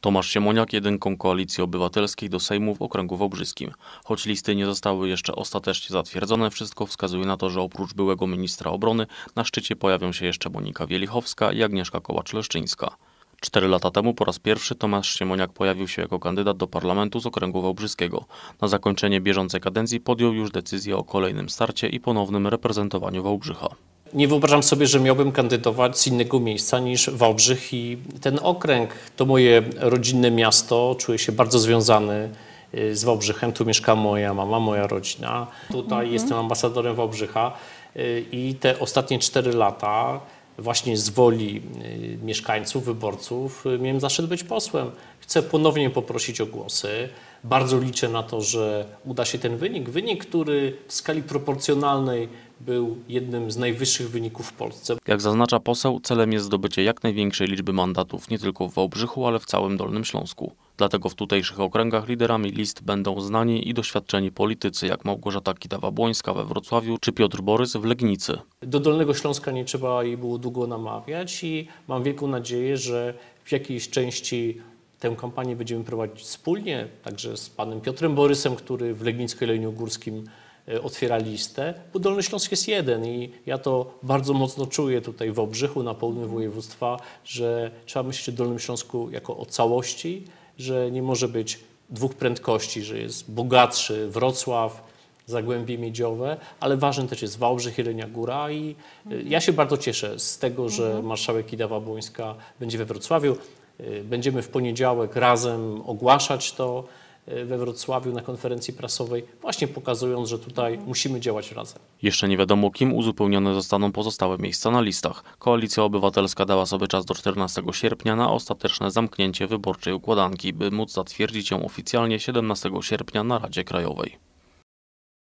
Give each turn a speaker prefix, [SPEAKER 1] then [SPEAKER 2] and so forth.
[SPEAKER 1] Tomasz Siemoniak jedynką Koalicji Obywatelskiej do Sejmu w okręgu wałbrzyskim. Choć listy nie zostały jeszcze ostatecznie zatwierdzone, wszystko wskazuje na to, że oprócz byłego ministra obrony na szczycie pojawią się jeszcze Monika Wielichowska i Agnieszka Kołacz-Leszczyńska. 4 lata temu po raz pierwszy Tomasz Siemoniak pojawił się jako kandydat do parlamentu z okręgu wałbrzyskiego. Na zakończenie bieżącej kadencji podjął już decyzję o kolejnym starcie i ponownym reprezentowaniu Wałbrzycha.
[SPEAKER 2] Nie wyobrażam sobie, że miałbym kandydować z innego miejsca niż Wałbrzych i ten okręg to moje rodzinne miasto. Czuję się bardzo związany z Wałbrzychem. Tu mieszka moja mama, moja rodzina. Tutaj jestem ambasadorem Wałbrzycha i te ostatnie 4 lata właśnie z woli mieszkańców, wyborców miałem zaszczyt być posłem. Chcę ponownie poprosić o głosy. Bardzo liczę na to, że uda się ten wynik. Wynik, który w skali proporcjonalnej był jednym z najwyższych wyników w Polsce.
[SPEAKER 1] Jak zaznacza poseł, celem jest zdobycie jak największej liczby mandatów nie tylko w Wałbrzychu, ale w całym Dolnym Śląsku. Dlatego w tutejszych okręgach liderami list będą znani i doświadczeni politycy jak Małgorzata Kidawa-Błońska we Wrocławiu czy Piotr Borys w Legnicy.
[SPEAKER 2] Do Dolnego Śląska nie trzeba jej było długo namawiać i mam wielką nadzieję, że w jakiejś części tę kampanię będziemy prowadzić wspólnie, także z panem Piotrem Borysem, który w Legnicko-Jeleniogórskim otwiera listę, bo Dolny Śląsk jest jeden i ja to bardzo mocno czuję tutaj w Wałbrzychu, na południu województwa, że trzeba myśleć o Dolnym Śląsku jako o całości, że nie może być 2 prędkości, że jest bogatszy Wrocław, Zagłębie Miedziowe, ale ważny też jest Wałbrzych, Jelenia Góra i ja się bardzo cieszę z tego, że marszałek Kidawa-Błońska będzie we Wrocławiu. Będziemy w poniedziałek razem ogłaszać to we Wrocławiu na konferencji prasowej, właśnie pokazując, że tutaj musimy działać razem.
[SPEAKER 1] Jeszcze nie wiadomo, kim uzupełnione zostaną pozostałe miejsca na listach. Koalicja Obywatelska dała sobie czas do 14 sierpnia na ostateczne zamknięcie wyborczej układanki, by móc zatwierdzić ją oficjalnie 17 sierpnia na Radzie Krajowej.